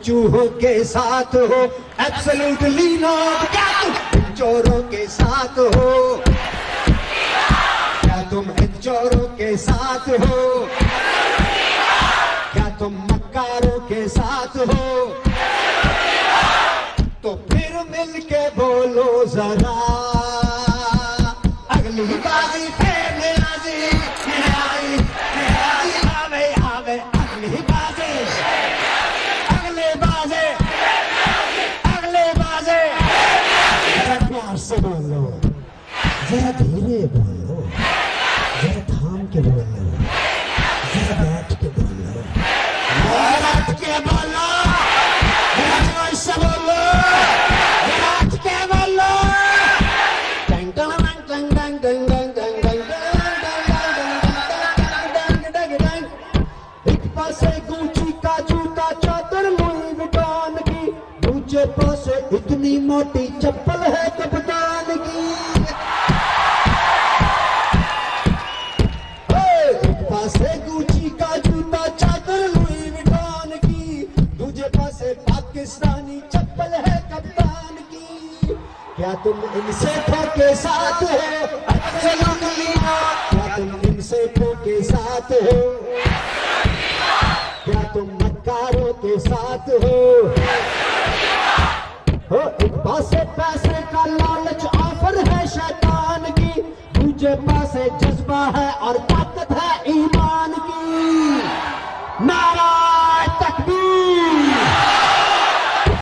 चूहों के साथ हो, एब्सोल्युटली नॉट। क्या तुम इन चोरों के साथ हो? क्या तुम इन चोरों के साथ हो? क्या तुम मक्कारों के साथ हो? तो फिर मिलके बोलो जरा, अगली बाजी फेरने राजी आई, आवे आवे अगली बाजी, अगले बाजे, अगले बाजे। जरा प्यार से बोलो, जरा धीरे बोलो, जरा थाम के बोलो, जरा बैठ के बोलो, बैठ के बोलो, जरा जोर से बोलो, बैठ के बोलो। टंग टंग टंग टंग टंग टंग टंग टंग टंग। एक पासे गुची का जूता चादर लुई विटान की, दूसरे पासे इतनी मोटी चप्पल है कप्तान की। एक पासे गुची का जूता चादर लुई विटान की, दूसरे पासे पाकिस्तानी चप्पल है कप्तान की। क्या तुम इनसे के साथ हो? Absolutely not. क्या तुम इनसे के साथ हो? क्या तुम मक्कारों के साथ हो? एक पासे पैसे का लालच ऑफर है शैतान की, दूसरे पासे जज्बा है और